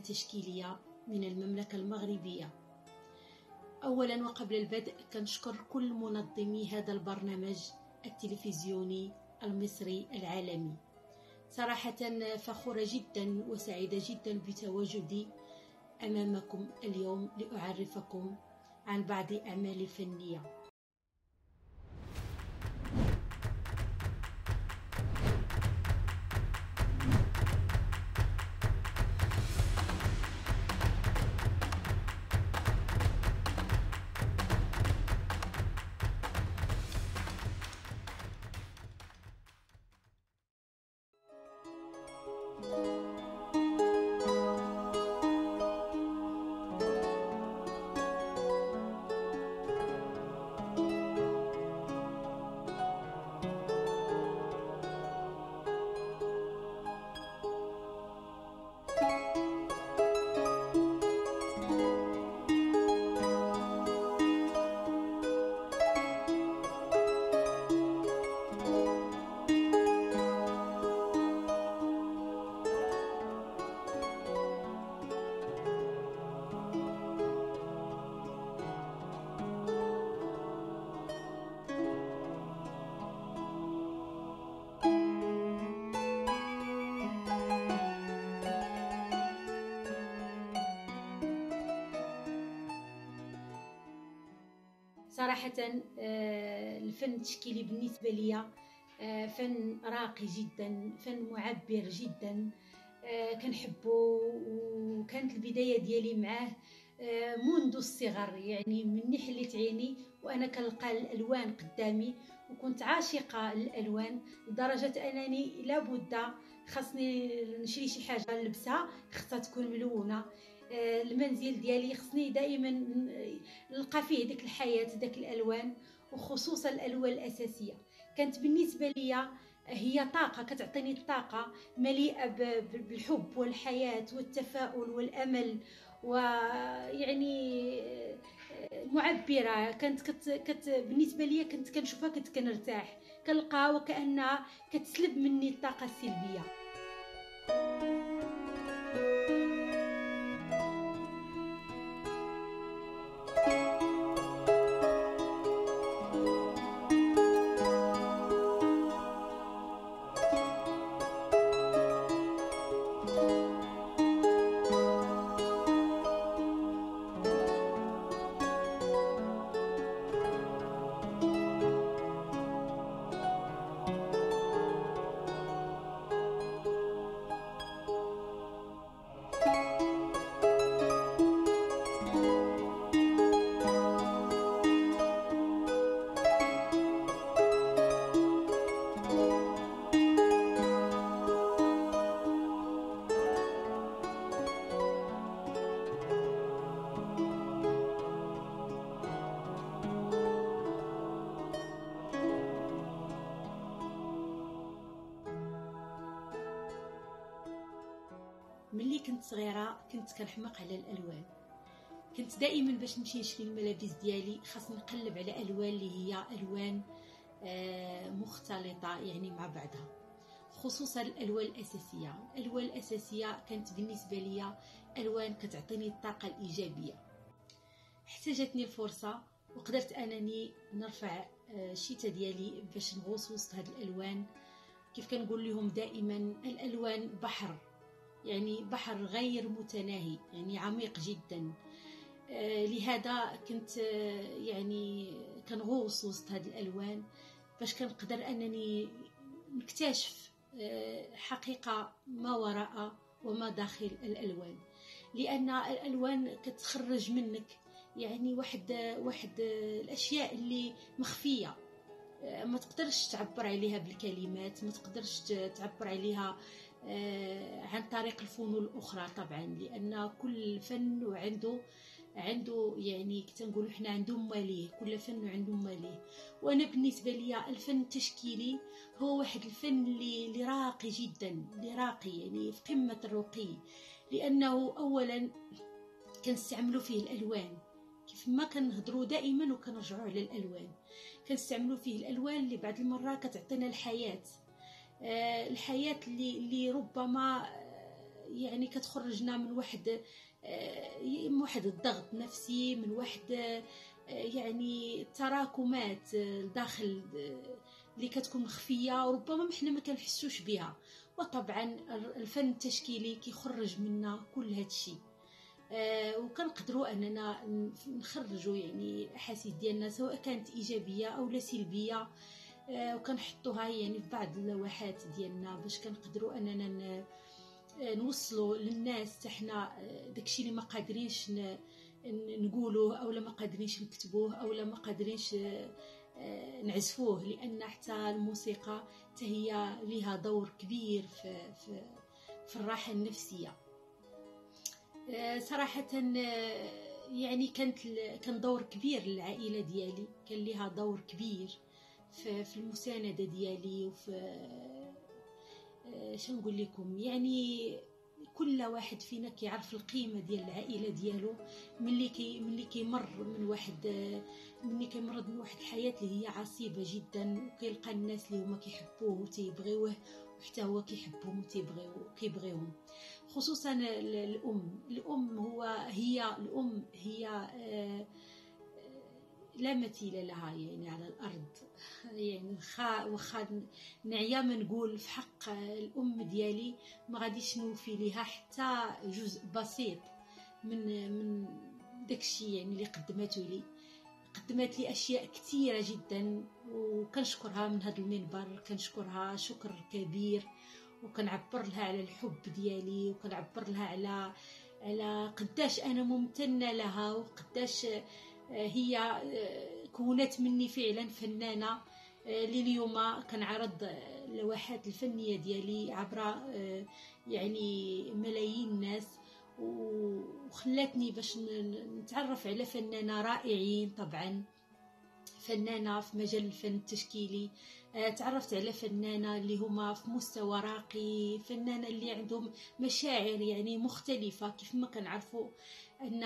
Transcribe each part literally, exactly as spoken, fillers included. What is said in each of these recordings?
تشكيلية من المملكة المغربية. أولا وقبل البدء كنشكر كل منظمي هذا البرنامج التلفزيوني المصري العالمي. صراحة فخورة جدا وسعيدة جدا بتواجدي أمامكم اليوم لأعرفكم عن بعض أعمالي الفنية. صراحة الفن التشكيلي بالنسبة لي فن راقي جدا، فن معبر جدا، كنحبه. وكانت البداية ديالي معاه منذ الصغر، يعني من حليت عيني وأنا كنلقى الألوان قدامي، وكنت عاشقة للألوان لدرجة أنني لابد خاصني نشري شي حاجة نلبسها خاصها تكون ملونة. المنزل ديالي خصني دائما نلقى فيه ديك الحياة، داك الالوان، وخصوصا الالوان الاساسيه. كانت بالنسبه لي هي طاقه، كتعطيني الطاقه مليئه بالحب والحياه والتفاؤل والامل، ويعني معبره. كانت كت كت بالنسبه لي كنت كنشوفها كنت كنرتاح، كنلقاها وكانها كتسلب مني الطاقه السلبيه. ملي كنت صغيره كنت كنحماق على الالوان. كنت دائما باش نمشي نشري الملابس ديالي خاصني نقلب على الوان اللي هي الوان مختلطه يعني مع بعضها، خصوصا الالوان الاساسيه. الالوان الاساسيه كانت بالنسبه لي الوان كتعطيني الطاقه الايجابيه. حتى جاتني الفرصه وقدرت انني نرفع الشيته ديالي باش نغوص وسط هاد الالوان. كيف كنقول لهم دائما الالوان بحر، يعني بحر غير متناهي، يعني عميق جدا. آه لهذا كنت آه يعني كنغوص وسط هذه الالوان باش كنقدر انني نكتشف آه حقيقه ما وراء وما داخل الالوان، لان الالوان كتخرج منك يعني واحد واحد الاشياء اللي مخفيه، ما تقدرش تعبر عليها بالكلمات، ما تقدرش تعبر عليها عن طريق الفنون الاخرى طبعا، لان كل فن وعنده عنده يعني كتنقولوا حنا عنده ماليه، كل فن عنده ماليه. وانا بالنسبه لي الفن التشكيلي هو واحد الفن اللي اللي راقي جدا، اللي راقي يعني في قمه الرقي، لانه اولا كنستعملوا فيه الالوان كيف ما كنهضروا دائما وكنرجعوا على الالوان. كنستعملوا فيه الالوان اللي بعض المرات كتعطينا الحياه، آه الحياه اللي اللي ربما يعني كتخرجنا من واحد من واحد الضغط نفسي، من واحد يعني تراكمات داخل اللي كتكون مخفيه وربما حنا ما كنحسوش بها. وطبعا الفن التشكيلي كيخرج منا كل هذا الشيء، آه وكنقدروا اننا نخرجوا يعني احاسيس ديالنا سواء كانت ايجابيه او لا سلبيه، آه وكنحطوها يعني في بعض اللوحات ديالنا باش كنقدروا اننا نوصلوا للناس حتى حنا داكشي اللي ما قادرينش نقولوه او لا ما قادرينش نكتبوه او لا ما قادرينش نعزفوه، لان حتى الموسيقى حتى هي لها دور كبير في في في الراحه النفسيه. صراحه يعني كانت كان دور كبير للعائله ديالي، كان لها دور كبير في في المسانده ديالي وفي شنقول لكم، يعني كل واحد فينا كيعرف القيمه ديال العائله ديالو ملي كي ملي كيمر من واحد ملي كيمر من واحد الحياه اللي هي عصيبه جدا، وكيلقى الناس اللي هما كيحبوه وتيبغيوه وحتى هو كيحبهم وتيبغيو كيبغيوهم. خصوصا الام الام هو هي الام هي لا مثيل لها يعني على الارض. يعني واخا واخا نعيا ما نقول في حق الام ديالي ما غاديش نوفي ليها حتى جزء بسيط من من داكشي يعني اللي قدمته لي. قدمت لي اشياء كثيره جدا وكنشكرها من هذا المنبر، كنشكرها شكر كبير، وكنعبر لها على الحب ديالي، وكنعبر لها على على قداش انا ممتنه لها، وقداش هي كونت مني فعلا فنانه اللي اليوم كنعرض اللوحات الفنيه ديالي عبر يعني ملايين الناس، وخلاتني باش نتعرف على فنانه رائعين. طبعا فنانه في مجال الفن التشكيلي، تعرفت على فنانه اللي هما في مستوى راقي، فنانه اللي عندهم مشاعر يعني مختلفه. كيف ما كنعرفوا ان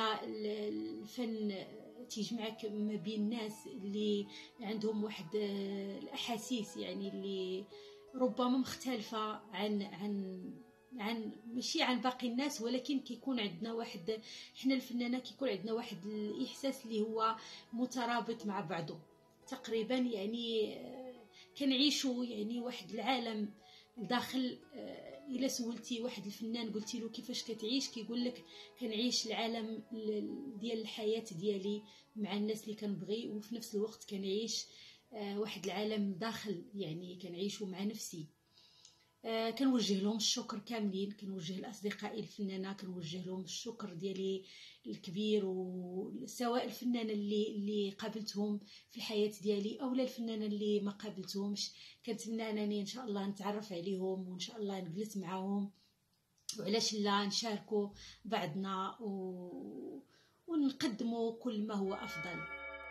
الفن تيجمعك ما بين الناس اللي عندهم واحد الاحاسيس يعني اللي ربما مختلفه عن عن عن ماشي عن باقي الناس، ولكن كيكون عندنا واحد، حنا الفنانه كيكون عندنا واحد الاحساس اللي هو مترابط مع بعضه تقريبا. يعني كنعيشوا يعني واحد العالم داخل. الا سولتي واحد الفنان قلتي له كيفاش كتعيش، كيقول لك كنعيش العالم ديال الحياه ديالي مع الناس اللي كنبغي، وفي نفس الوقت كنعيش واحد العالم داخل يعني كنعيشوا مع نفسي. آه كنوجه لهم الشكر كاملين، كنوجه لاصدقائي الفنانه، كنوجه لهم الشكر ديالي الكبير، وسواء الفنانه اللي اللي قابلتهم في الحياه ديالي او لا الفنانه اللي ما قابلتهمش. كنتمنى انني ان شاء الله نتعرف عليهم وان شاء الله نجلس معهم، وعلاش لا نشاركوا بعضنا و... ونقدموا كل ما هو افضل.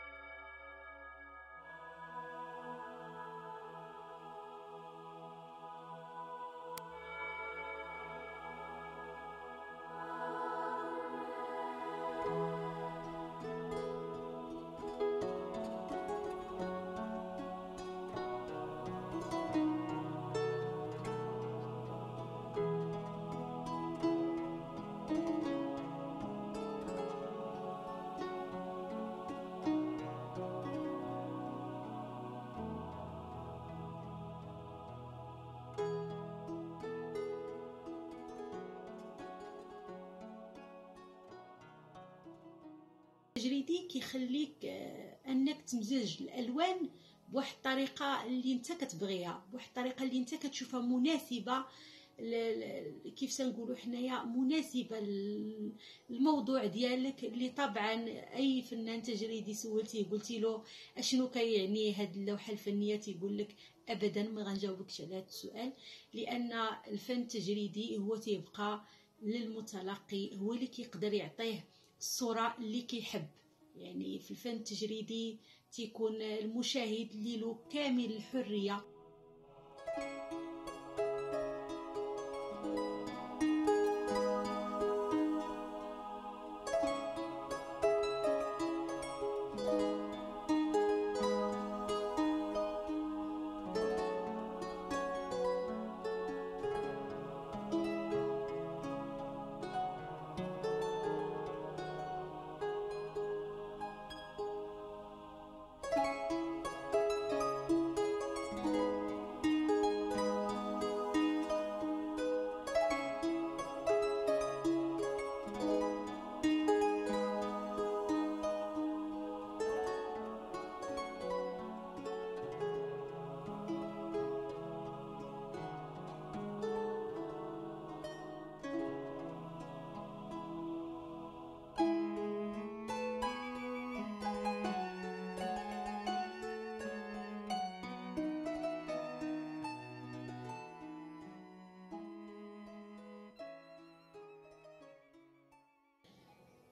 التجريدي كيخليك انك تمزج الالوان بواحد الطريقه اللي انت كتبغيها، بواحد الطريقه اللي انت كتشوفها مناسبه، كيف سنقولوا حنايا مناسبه للموضوع ديالك. اللي طبعا اي فنان تجريدي سولتيه قلتي له اشنو كيعني هذه اللوحه الفنيه تيقول لك ابدا ما غنجاوبكش على هذا السؤال، لان الفن التجريدي هو تيبقى للمتلقي، هو اللي كيقدر يعطيه الصورة اللي كيحب. يعني في الفن التجريدي تيكون المشاهد اللي له كامل الحرية.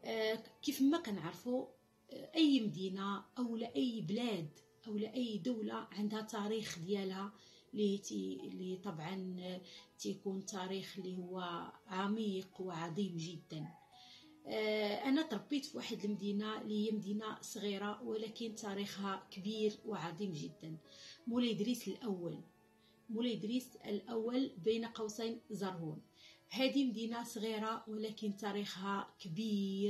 كيف ما كنعرفوا اي مدينه او لا اي بلاد او لا اي دوله عندها تاريخ ديالها اللي تي اللي طبعا تيكون تاريخ اللي هو عميق وعظيم جدا. انا تربيت في واحد المدينه اللي هي مدينه صغيره ولكن تاريخها كبير وعظيم جدا، مولاي إدريس الاول. مولاي إدريس الاول بين قوسين زرهون. هذه مدينه صغيره ولكن تاريخها كبير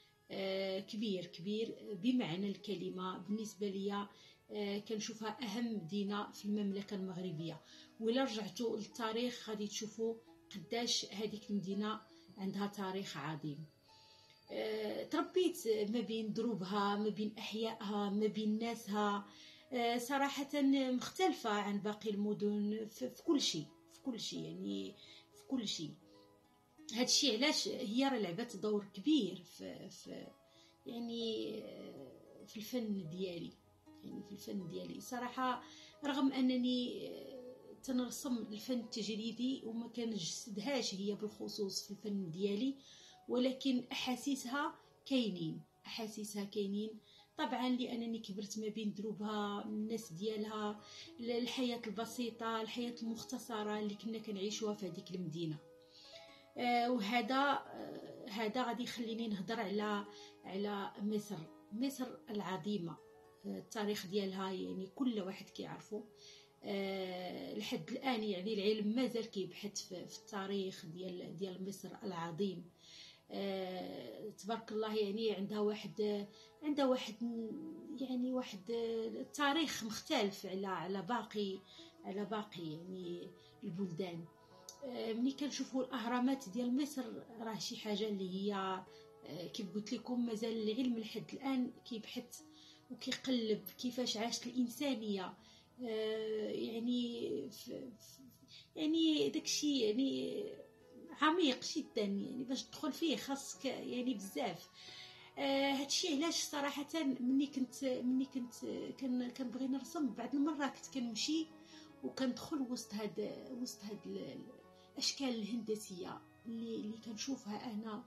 كبير كبير بمعنى الكلمه. بالنسبه لي كنشوفها اهم مدينه في المملكه المغربيه، ولا رجعتوا للتاريخ غادي تشوفوا قداش هذيك المدينه عندها تاريخ عظيم. تربيت ما بين دروبها، ما بين احيائها، ما بين ناسها، صراحه مختلفه عن باقي المدن في كل شيء، في كل شيء يعني في كل شيء. هادشي علاش هي راه لعبت دور كبير في, في يعني في الفن ديالي، يعني في الفن ديالي صراحه. رغم انني تنرسم الفن التجريدي وما كنجسدهاش هي بالخصوص في الفن ديالي، ولكن احاسيسها كاينين، احاسيسها كاينين طبعا، لانني كبرت ما بين دروبها، الناس ديالها، الحياه البسيطه، الحياه المختصره اللي كنا كنعيشوها في هذيك المدينه. آه وهذا آه هذا غادي يخليني نهضر على على مصر مصر العظيمه. آه التاريخ ديالها يعني كل واحد كيعرفه آه لحد الان، يعني العلم مازال كيبحث في, في التاريخ ديال ديال مصر العظيم. آه تبارك الله، يعني عندها واحد عندها واحد يعني واحد تاريخ مختلف على على باقي على باقي يعني البلدان. ملي كنشوفوا الاهرامات ديال مصر راه شي حاجه اللي هي كيف قلت لكم مازال العلم لحد الان كيبحث وكيقلب كيفاش عاشت الانسانيه. يعني يعني داكشي يعني عميق جدا، يعني باش تدخل فيه خاصك يعني بزاف. هادشي علاش صراحه ملي كنت ملي كنت كنبغي نرسم بعض المرات كنت كنمشي وكندخل وسط هاد وسط هاد الاشكال الهندسيه اللي اللي كنشوفها انا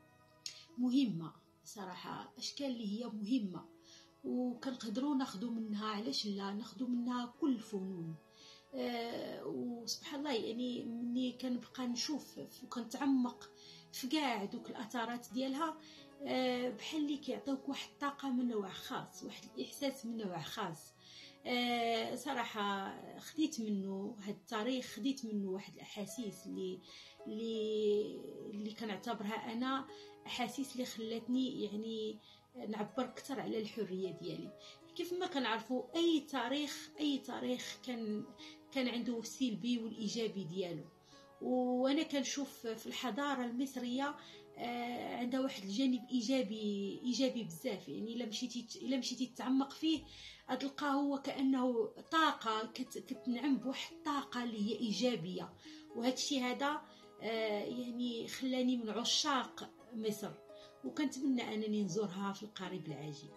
مهمه صراحه، اشكال اللي هي مهمه وكنقدروا ناخذوا منها، علاش لا ناخذوا منها كل الفنون. أه وسبحان الله، يعني ملي كنبقى نشوف وكنتعمق في كاع دوك الاثارات ديالها أه بحال اللي كيعطيوك واحد الطاقه من نوع خاص، واحد الاحساس من نوع خاص. أه صراحه خديت منه هاد التاريخ، خديت منه واحد الاحاسيس اللي اللي اللي كنعتبرها انا احاسيس اللي خلاتني يعني نعبر اكثر على الحريه ديالي. كيف ما كنعرفوا اي تاريخ اي تاريخ كان كان عنده السلبي والايجابي ديالو، وانا كنشوف في الحضاره المصريه عندها واحد الجانب ايجابي ايجابي بزاف. يعني الا مشيتي الا مشيتي تتعمق فيه غتلقاه هو كانه طاقه كتنعم بواحد الطاقه اللي هي ايجابيه، وهذا الشيء هذا يعني خلاني من عشاق مصر، وكنتمنى انني نزورها في القريب العاجل.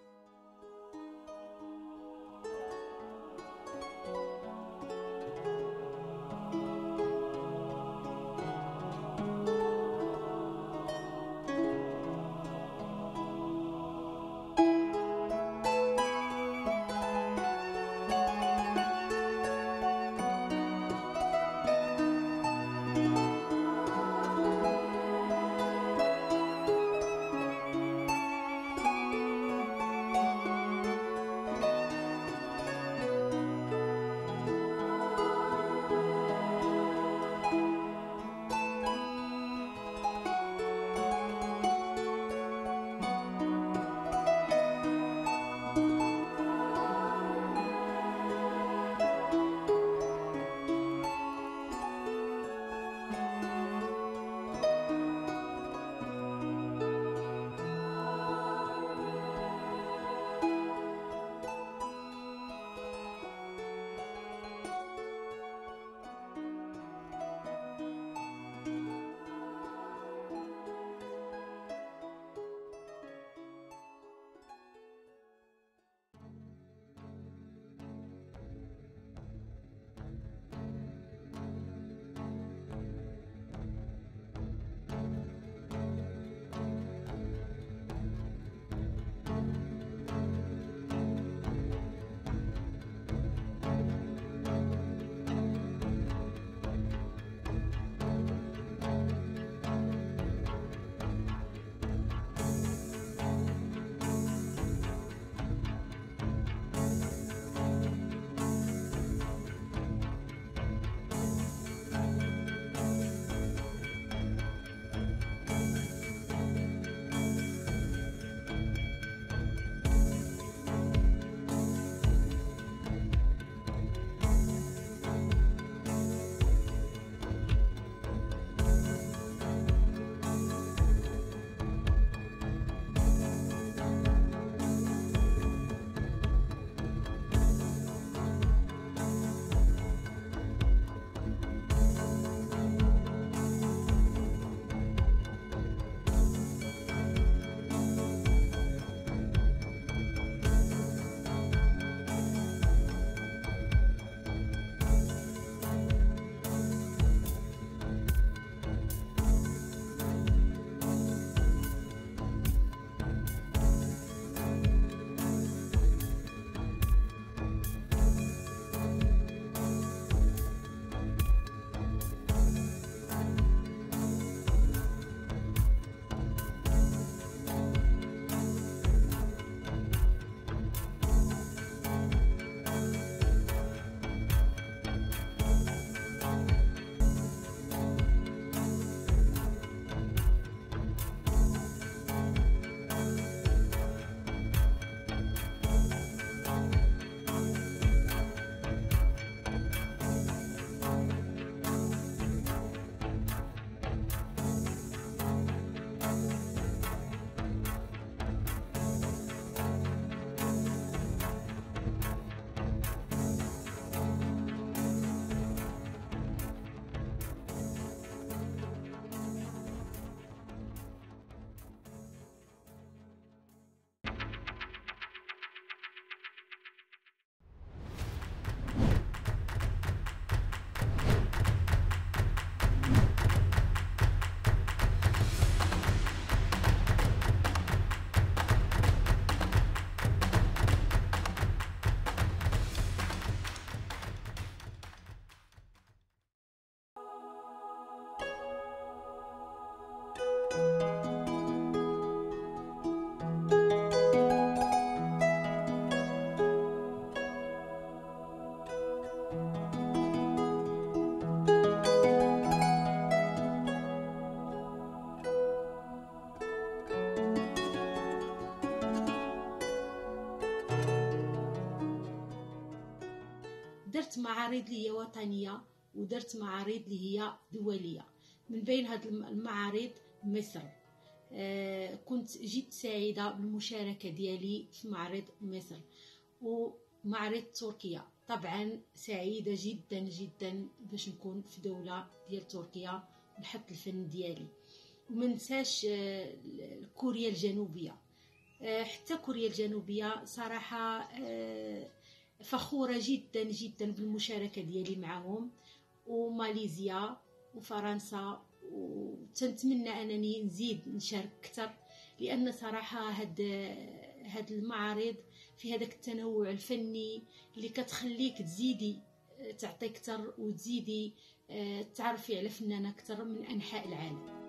درت معارض اللي هي وطنيه ودرت معارض اللي هي دوليه. من بين هاد المعارض مصر، آه كنت جد سعيده بالمشاركه ديالي في معرض مصر ومعرض تركيا. طبعا سعيده جدا جدا باش نكون في دوله ديال تركيا ونحط الفن ديالي. ومنساش آه كوريا الجنوبيه، آه حتى كوريا الجنوبيه صراحه آه فخوره جدا جدا بالمشاركه ديالي معهم، وماليزيا وفرنسا. وتنتمنى انني نزيد نشارك اكثر، لان صراحه هاد هاد المعارض في هذاك التنوع الفني اللي كتخليك تزيدي تعطي اكثر وتزيدي تعرفي على فنانه اكثر من انحاء العالم.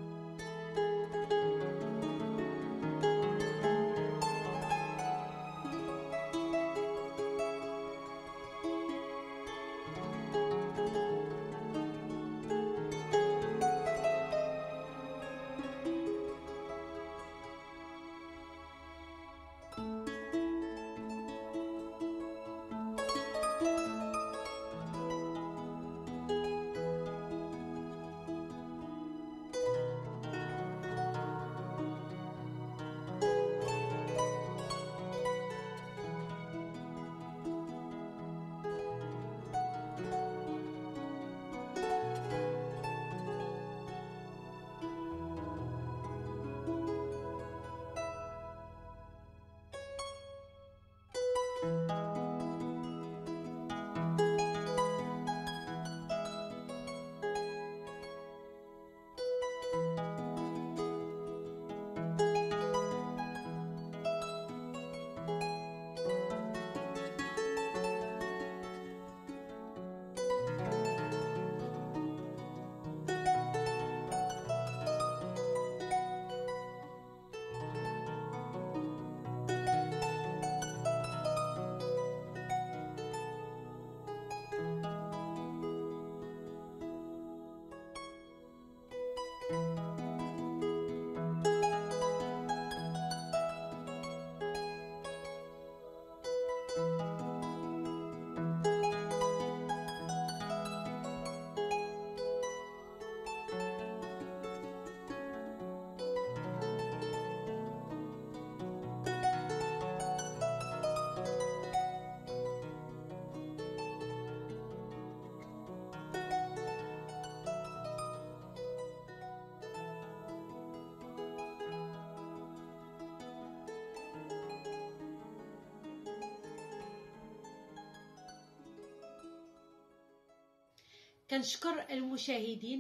كنشكر المشاهدين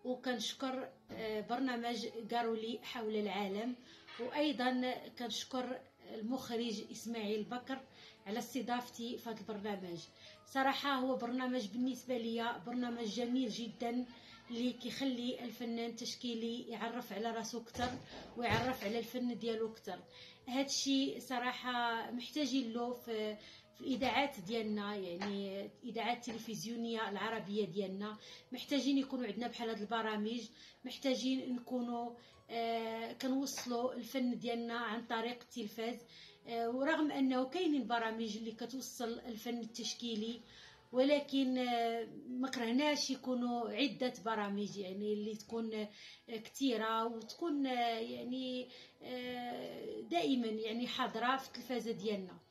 وكنشكر برنامج قارولي حول العالم، وايضا كنشكر المخرج اسماعيل بكر على استضافتي في هذا البرنامج. صراحه هو برنامج بالنسبه لي برنامج جميل جدا اللي كيخلي الفنان التشكيلي يعرف على راسو اكثر ويعرف على الفن ديالو اكثر. هادشي صراحه محتاجين له في في الاذاعات ديالنا، يعني الاذاعات التلفزيونيه العربيه ديالنا محتاجين يكونوا عندنا بحال هاد البرامج. محتاجين نكونوا آه كنوصلوا الفن ديالنا عن طريق التلفاز، آه ورغم انه كاينين برامج اللي كتوصل الفن التشكيلي، ولكن آه ما كرهناش يكونوا عده برامج يعني اللي تكون آه كثيره وتكون آه يعني آه دائما يعني حاضره في التلفازه ديالنا.